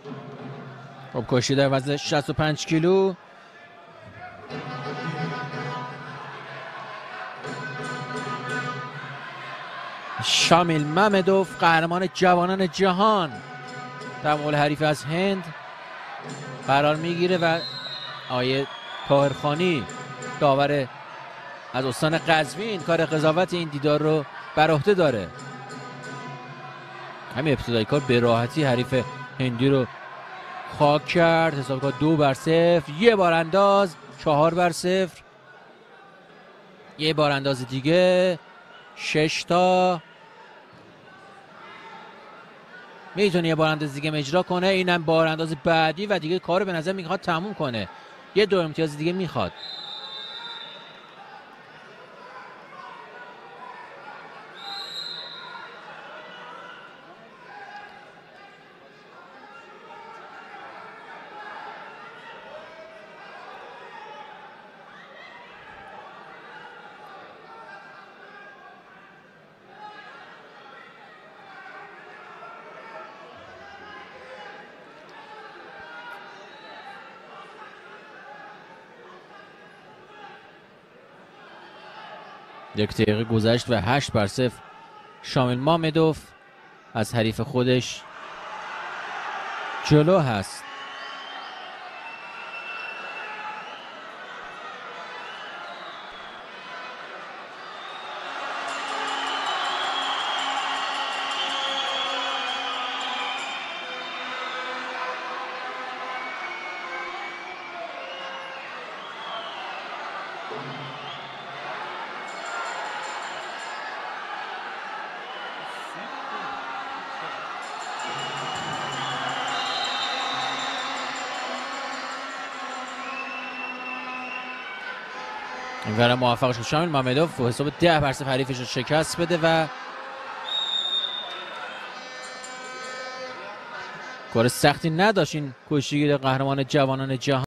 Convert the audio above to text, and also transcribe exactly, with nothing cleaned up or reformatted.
خب کشتی در وزن شصت و پنج کیلو. شامیل مامدوف قهرمان جوانان جهان در مقابل حریف از هند قرار میگیره و آیه طاهرخانی داور از استان قزوین کار قضاوت این دیدار رو بر عهده داره. همین ابتدای کار به راحتی حریف هندی رو خاک کرد. حساب کار دو بر صفر. یه بار انداز چهار بر صفر. یه بار انداز دیگه شش تا. میتونه یه بارانداز دیگه اجرا کنه. اینم بارانداز بعدی و دیگه کارو به نظر میخواد تموم کنه. یه دو امتیاز دیگه میخواد. یک دقیقه گذشت و هشت بر صفر شامیل مامدوف از حریف خودش جلو هست. اینور موفق شد شامیل مامدوف و حساب ده بر صفر حریفش رو شکست بده و کار سختی نداشت این کشتیگیر قهرمان جوانان جهان.